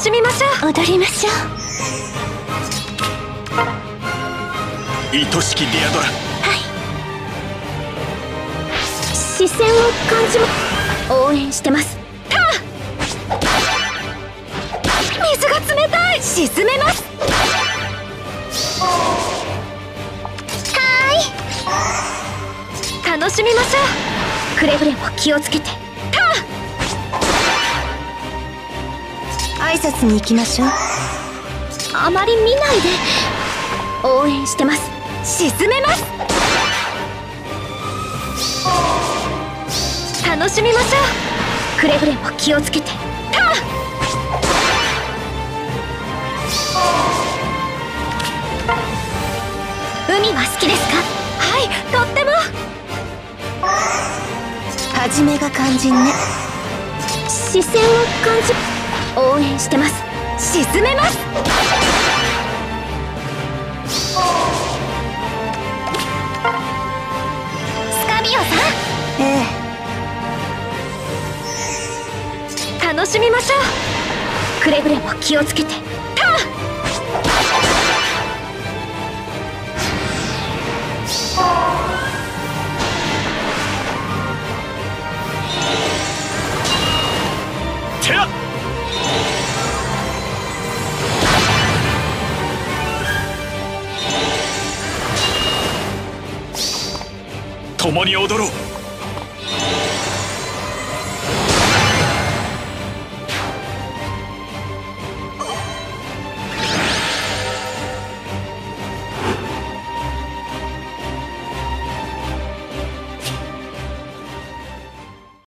しみましょう。 踊りましょう。 愛しきディアドラ。 はい。視線を感じ応援してます。 水が冷たい。沈めます。楽しみましょう。くれぐれも気をつけて。挨拶に行きましょう。あまり見ないで。応援してます。 沈めます。楽しみましょう。くれぐれも気をつけて。海は好きですか？ はい、とっても。 初めが肝心ね。視線を感じ応援してます。 沈めます。スカミオさん。 ええ。楽しみましょう。くれぐれも気をつけて。 共に踊ろう。